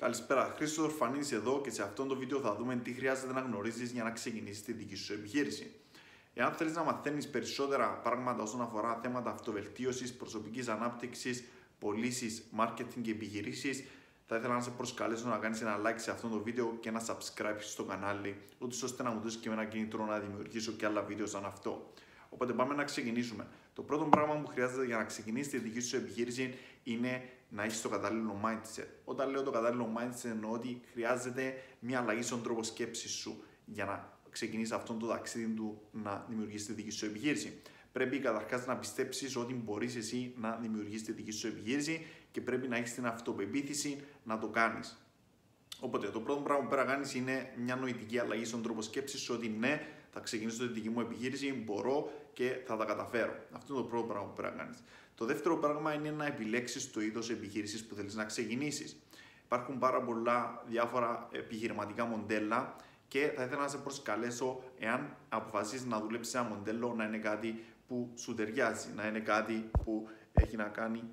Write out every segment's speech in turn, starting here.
Καλησπέρα, Χρήστος Ορφανής εδώ και σε αυτό το βίντεο θα δούμε τι χρειάζεται να γνωρίζεις για να ξεκινήσεις τη δική σου επιχείρηση. Εάν θέλεις να μαθαίνεις περισσότερα πράγματα όσον αφορά θέματα αυτοβελτίωσης, προσωπικής ανάπτυξης, πωλήσεις, marketing και επιχειρήσεις, θα ήθελα να σε προσκαλέσω να κάνεις ένα like σε αυτό το βίντεο και ένα subscribe στο κανάλι, ούτως ώστε να μου δώσεις και ένα κίνητρο να δημιουργήσω και άλλα βίντεο σαν αυτό. Οπότε πάμε να ξεκινήσουμε. Το πρώτο πράγμα που χρειάζεται για να ξεκινήσεις τη δική σου επιχείρηση είναι να έχεις το κατάλληλο mindset. Όταν λέω το κατάλληλο mindset εννοώ ότι χρειάζεται μια αλλαγή στον τρόπο σκέψης σου για να ξεκινήσεις αυτό το ταξίδι του να δημιουργήσεις τη δική σου επιχείρηση. Πρέπει καταρχάς να πιστέψεις ότι μπορείς εσύ να δημιουργήσεις τη δική σου επιχείρηση και πρέπει να έχεις την αυτοπεποίθηση να το κάνεις. Οπότε το πρώτο πράγμα που πρέπει να κάνεις είναι μια νοητική αλλαγή στον τρόπο σκέψης σου ότι ναι, θα ξεκινήσω τη δική μου επιχείρηση, μπορώ και θα τα καταφέρω. Αυτό είναι το πρώτο πράγμα που πρέπει να κάνεις. Το δεύτερο πράγμα είναι να επιλέξεις το είδος επιχείρησης που θέλεις να ξεκινήσεις. Υπάρχουν πάρα πολλά διάφορα επιχειρηματικά μοντέλα και θα ήθελα να σε προσκαλέσω, εάν αποφασίσεις να δουλέψεις ένα μοντέλο, να είναι κάτι που σου ταιριάζει, να είναι κάτι που έχει να κάνει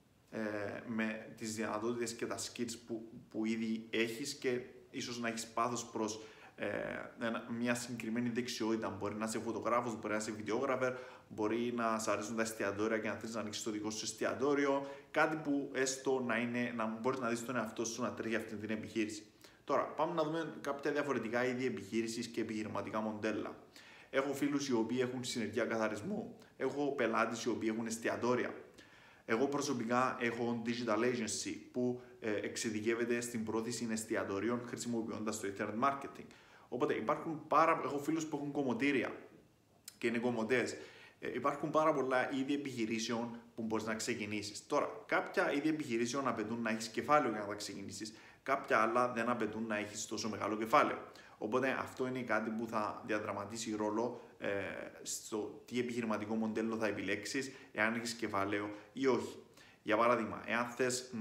με τις δυνατότητες και τα skills που ήδη έχεις και ίσως να έχεις πάθος προς μια συγκεκριμένη δεξιότητα. Μπορεί να είσαι φωτογράφος, μπορεί να είσαι βιντεόγραφερ, μπορεί να σ' αρέσουν τα εστιατόρια και να θέλεις να ανοίξεις το δικό σου εστιατόριο. Κάτι που έστω να μπορείς να δεις τον εαυτό σου να τρέχει αυτή την επιχείρηση. Τώρα, πάμε να δούμε κάποια διαφορετικά είδη επιχείρησης και επιχειρηματικά μοντέλα. Έχω φίλους οι οποίοι έχουν συνεργεία καθαρισμού. Έχω πελάτες οι οποίοι έχουν εστιατόρια. Εγώ προσωπικά έχω digital agency που εξειδικεύεται στην πρόθεση εστιατορίων χρησιμοποιώντας το internet marketing. Οπότε έχω φίλους που έχουν κομμωτήρια και είναι κομμωτές. Υπάρχουν πάρα πολλά είδη επιχειρήσεων που μπορείς να ξεκινήσεις. Τώρα, κάποια είδη επιχειρήσεων απαιτούν να έχεις κεφάλαιο για να τα ξεκινήσεις. Κάποια άλλα δεν απαιτούν να έχεις τόσο μεγάλο κεφάλαιο. Οπότε αυτό είναι κάτι που θα διαδραματίσει ρόλο στο τι επιχειρηματικό μοντέλο θα επιλέξεις, εάν έχεις κεφάλαιο ή όχι. Για παράδειγμα, εάν θες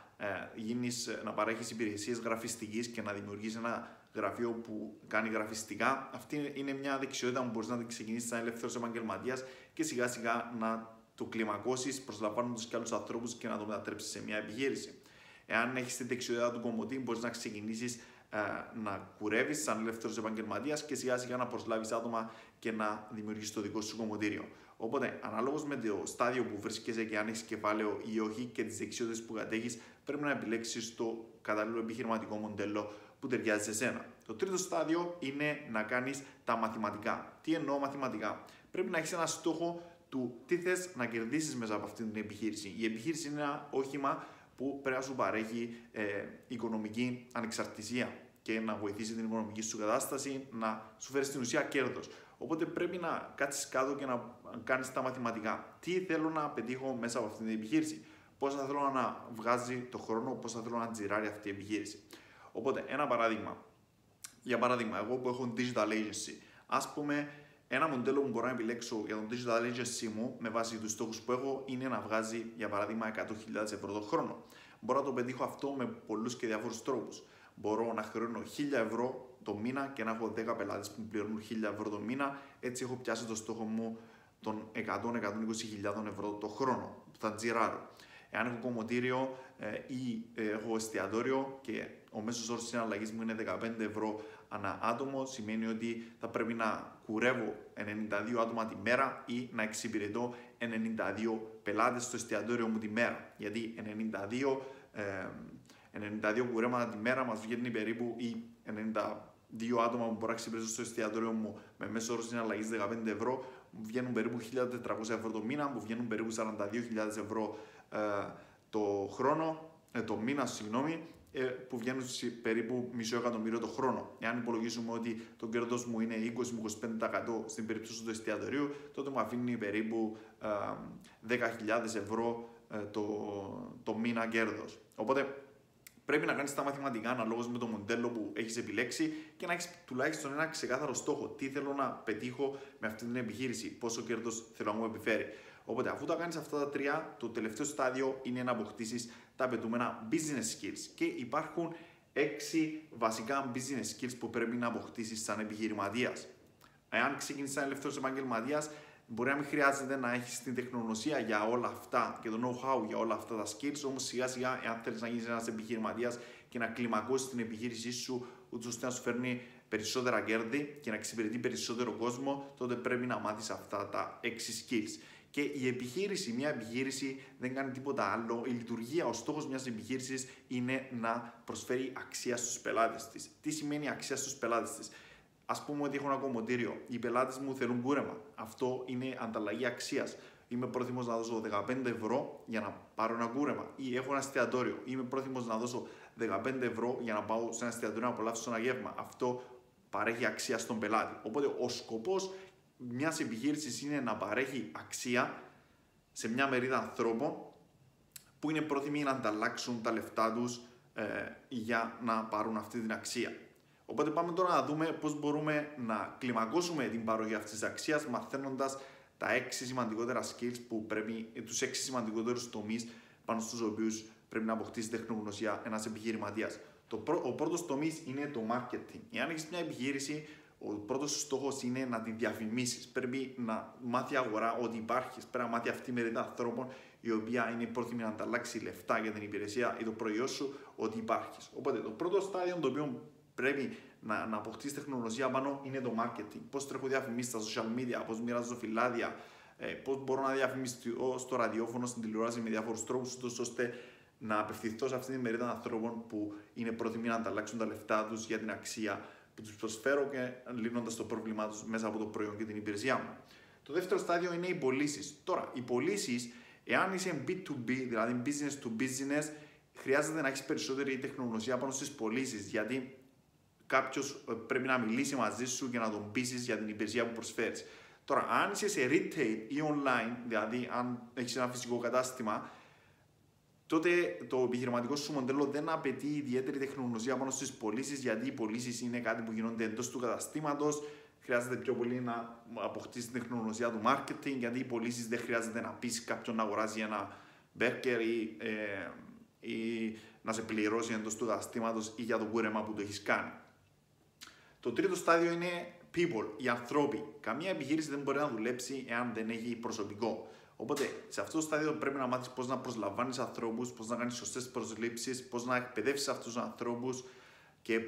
να παρέχεις υπηρεσίες γραφιστικής και να δημιουργήσεις ένα γραφείο που κάνει γραφιστικά, αυτή είναι μια δεξιότητα που μπορείς να την ξεκινήσεις σαν ελεύθερος επαγγελματίας και σιγά σιγά να το κλιμακώσεις προσλαμβάνοντας και άλλους ανθρώπους και να το μετατρέψεις σε μια επιχείρηση. Εάν έχεις τη δεξιότητα του κομμωτή, μπορείς να ξεκινήσεις να κουρεύεις σαν ελεύθερος επαγγελματίας και σιγά σιγά να προσλάβεις άτομα και να δημιουργήσεις το δικό σου κομμωτήριο. Οπότε, αναλόγως με το στάδιο που βρίσκεσαι και αν έχεις κεφάλαιο ή όχι και τις δεξιότητες που κατέχεις, πρέπει να επιλέξεις το κατάλληλο επιχειρηματικό μοντέλο που ταιριάζει σε σένα. Το τρίτο στάδιο είναι να κάνεις τα μαθηματικά. Τι εννοώ μαθηματικά? Πρέπει να έχεις ένα στόχο του τι θες να κερδίσεις μέσα από αυτή την επιχείρηση. Η επιχείρηση είναι ένα όχημα που πρέπει να σου παρέχει οικονομική ανεξαρτησία και να βοηθήσει την οικονομική σου κατάσταση, να σου φέρει στην ουσία κέρδος. Οπότε πρέπει να κάτσεις κάτω και να κάνεις τα μαθηματικά. Τι θέλω να πετύχω μέσα από αυτή την επιχείρηση, πώς θα θέλω να βγάζει το χρόνο, πώς θα θέλω να τζιράρει αυτή η επιχείρηση. Οπότε, ένα παράδειγμα. Για παράδειγμα, εγώ που έχω digital agency, ας πούμε, ένα μοντέλο που μπορώ να επιλέξω για τον digital agency μου με βάση τους στόχους που έχω είναι να βγάζει, για παράδειγμα, 100.000 ευρώ το χρόνο. Μπορώ να το πετύχω αυτό με πολλούς και διάφορους τρόπους. Μπορώ να χρεώνω 1.000 ευρώ το μήνα και να έχω 10 πελάτες που πληρώνουν 1.000 ευρώ το μήνα. Έτσι έχω πιάσει το στόχο μου των 100-120.000 ευρώ το χρόνο που θα τζιράρω. Εάν έχω κομμωτήριο ή έχω εστιατόριο και ο μέσος όρος συναλλαγής μου είναι 15 ευρώ ανά άτομο, σημαίνει ότι θα πρέπει να κουρεύω 92 άτομα τη μέρα ή να εξυπηρετώ 92 πελάτες στο εστιατόριο μου τη μέρα. Γιατί 92 κουρέματα τη μέρα μας βγαίνει περίπου ή 92 άτομα που μπορώ να εξυπηρετήσω στο εστιατόριο μου με μέσο όρο συναλλαγής 15 ευρώ, μου βγαίνουν περίπου 1.400 ευρώ το μήνα, μου βγαίνουν περίπου 42.000 ευρώ το μήνα, που βγαίνουν περίπου μισό εκατομμύριο το χρόνο. Εάν υπολογίσουμε ότι το κέρδος μου είναι 20-25% στην περίπτωση του εστιατορίου, τότε μου αφήνει περίπου 10.000 ευρώ το μήνα κέρδος. Οπότε πρέπει να κάνεις τα μαθηματικά αναλόγως με το μοντέλο που έχεις επιλέξει και να έχεις τουλάχιστον ένα ξεκάθαρο στόχο. Τι θέλω να πετύχω με αυτή την επιχείρηση, πόσο κέρδος θέλω να μου επιφέρει. Οπότε, αφού τα κάνεις αυτά τα τρία, το τελευταίο στάδιο είναι να αποκτήσεις τα απαιτούμενα business skills. Και υπάρχουν 6 βασικά business skills που πρέπει να αποκτήσεις σαν επιχειρηματίας. Εάν ξεκινήσεις σαν ελεύθερος επαγγελματίας, Μπορεί να μην χρειάζεται να έχεις την τεχνογνωσία για όλα αυτά και το know-how για όλα αυτά τα skills, όμως σιγά σιγά, εάν θέλεις να γίνεις ένας επιχειρηματίας και να κλιμακώσεις την επιχείρησή σου, ούτως ώστε να σου φέρνει περισσότερα κέρδη και να εξυπηρετεί περισσότερο κόσμο, τότε πρέπει να μάθεις αυτά τα 6 skills. Και η επιχείρηση, μια επιχείρηση δεν κάνει τίποτα άλλο. Η λειτουργία, ο στόχος μιας επιχείρησης είναι να προσφέρει αξία στους πελάτες της. Τι σημαίνει αξία στους πελάτες της? Ας πούμε ότι έχω ένα κομμωτήριο. Οι πελάτες μου θέλουν κούρεμα. Αυτό είναι ανταλλαγή αξίας. Είμαι πρόθυμος να δώσω 15 ευρώ για να πάρω ένα κούρεμα. Ή έχω ένα εστιατόριο. Είμαι πρόθυμος να δώσω 15 ευρώ για να πάω σε ένα εστιατόριο να απολαύσω ένα γεύμα. Αυτό παρέχει αξία στον πελάτη. Οπότε ο σκοπός μιας επιχείρησης είναι να παρέχει αξία σε μια μερίδα ανθρώπων που είναι πρόθυμοι να ανταλλάξουν τα λεφτά τους για να πάρουν αυτή την αξία. Οπότε πάμε τώρα να δούμε πώς μπορούμε να κλιμακώσουμε την παροχή αυτής της αξίας, μαθαίνοντας τα 6 σημαντικότερα skills που πρέπει, τους 6 σημαντικότερους τομείς πάνω στους οποίους πρέπει να αποκτήσει τεχνογνωσία ένας επιχειρηματίας. Ο πρώτος τομής είναι το marketing. Εάν έχεις μια επιχείρηση, ο πρώτος στόχος είναι να τη διαφημίσεις. Πρέπει να μάθει η αγορά ότι υπάρχεις. Πρέπει να μάθει αυτή η μερίδα ανθρώπων η οποία είναι πρόθυμη να ανταλλάξει λεφτά για την υπηρεσία ή το προϊόν σου, ότι υπάρχεις. Οπότε το πρώτο στάδιο το οποίο πρέπει να αποκτήσει τεχνογνωσία πάνω είναι το marketing. Πώς τρέχω διαφημίσεις στα social media, πώς μοιράζω φυλάδια, πώς μπορώ να διαφημιστώ στο ραδιόφωνο, στην τηλεόραση με διάφορους τρόπους, ώστε να απευθυνθώ σε αυτή τη μερίδα ανθρώπων που είναι πρόθυμοι να ανταλλάξουν τα λεφτά τους για την αξία που τους προσφέρω και λύνοντας το πρόβλημά τους μέσα από το προϊόν και την υπηρεσία μου. Το δεύτερο στάδιο είναι οι πωλήσεις. Τώρα, οι πωλήσεις, εάν είσαι B2B, δηλαδή business to business, χρειάζεται να έχεις περισσότερη τεχνογνωσία πάνω στις πωλήσεις, γιατί κάποιος πρέπει να μιλήσει μαζί σου και να τον πείσεις για την υπηρεσία που προσφέρεις. Τώρα, αν είσαι σε retail ή online, δηλαδή αν έχεις ένα φυσικό κατάστημα, τότε το επιχειρηματικό σου μοντέλο δεν απαιτεί ιδιαίτερη τεχνογνωσία πάνω στις πωλήσεις, γιατί οι πωλήσεις είναι κάτι που γίνονται εντός του καταστήματος. Χρειάζεται πιο πολύ να αποκτήσει την τεχνογνωσία του marketing, γιατί οι πωλήσεις δεν χρειάζεται να πεις κάποιον να αγοράζει ένα μπέρκερ ή να σε πληρώσει εντός του καταστήματος ή για το κούρεμα που το έχεις κάνει. Το τρίτο στάδιο είναι people, οι άνθρωποι. Καμία επιχείρηση δεν μπορεί να δουλέψει εάν δεν έχει προσωπικό. Οπότε σε αυτό το στάδιο πρέπει να μάθεις πώς να προσλαμβάνεις ανθρώπους, πώς να κάνεις σωστές προσλήψεις, πώς να εκπαιδεύσεις αυτούς τους ανθρώπους και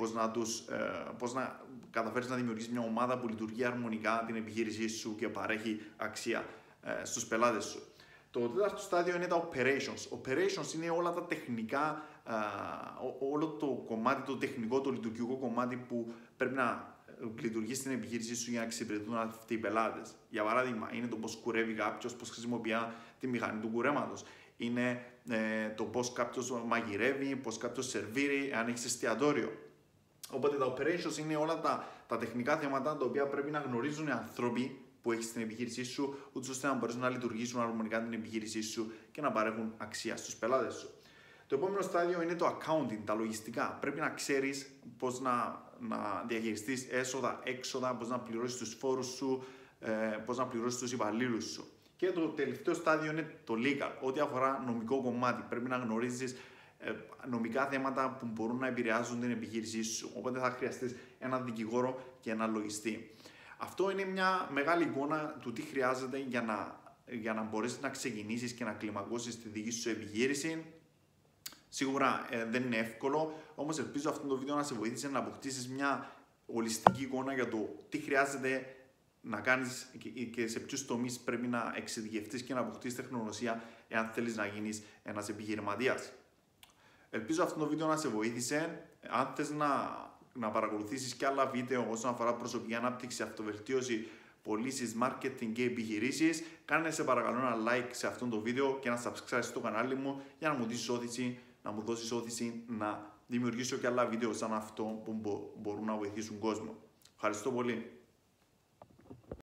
πώς να καταφέρεις να δημιουργήσεις μια ομάδα που λειτουργεί αρμονικά την επιχείρησή σου και παρέχει αξία στους πελάτες σου. Το τέταρτο στάδιο είναι τα operations. Operations είναι όλα τα τεχνικά, όλο το κομμάτι, το τεχνικό, το λειτουργικό κομμάτι που πρέπει να λειτουργεί στην επιχείρησή σου για να εξυπηρετούν αυτοί οι πελάτες. Για παράδειγμα, είναι το πώς κουρεύει κάποιος, πώς χρησιμοποιεί τη μηχανή του κουρέματος. Είναι το πώς κάποιος μαγειρεύει, πώς κάποιος σερβίρει, αν έχει εστιατόριο. Οπότε τα operations είναι όλα τα τεχνικά θέματα τα οποία πρέπει να γνωρίζουν οι άνθρωποι που έχεις στην επιχείρησή σου, ούτως ώστε να μπορέσουν να λειτουργήσουν αρμονικά την επιχείρησή σου και να παρέχουν αξία στους πελάτες σου. Το επόμενο στάδιο είναι το accounting, τα λογιστικά. Πρέπει να ξέρεις πώς να διαχειριστείς έσοδα, έξοδα, πώς να πληρώσεις τους φόρους σου, πώς να πληρώσεις τους υπαλλήλους σου. Και το τελευταίο στάδιο είναι το legal, ό,τι αφορά νομικό κομμάτι. Πρέπει να γνωρίζεις νομικά θέματα που μπορούν να επηρεάζουν την επιχείρησή σου. Οπότε θα χρειαστείς έναν δικηγόρο και έναν λογιστή. Αυτό είναι μια μεγάλη εικόνα του τι χρειάζεται για να μπορέσεις να ξεκινήσεις και να κλιμακώσεις τη δική σου επιχείρηση. Σίγουρα δεν είναι εύκολο, όμως ελπίζω αυτό το βίντεο να σε βοήθησε να αποκτήσεις μια ολιστική εικόνα για το τι χρειάζεται να κάνεις και σε ποιους τομείς πρέπει να εξειδικευτείς και να αποκτήσεις τεχνογνωσία εάν θέλεις να γίνεις ένας επιχειρηματίας. Ελπίζω αυτό το βίντεο να σε βοήθησε. Αν θες να παρακολουθήσεις και άλλα βίντεο όσον αφορά προσωπική ανάπτυξη, αυτοβελτίωση, πωλήσεις, marketing και επιχειρήσεις, κάνε σε παρακαλώ ένα like σε αυτό το βίντεο και να subscribe στο κανάλι μου για να μου δώσεις όθηση να δημιουργήσω και άλλα βίντεο σαν αυτό που μπορούν να βοηθήσουν κόσμο. Ευχαριστώ πολύ.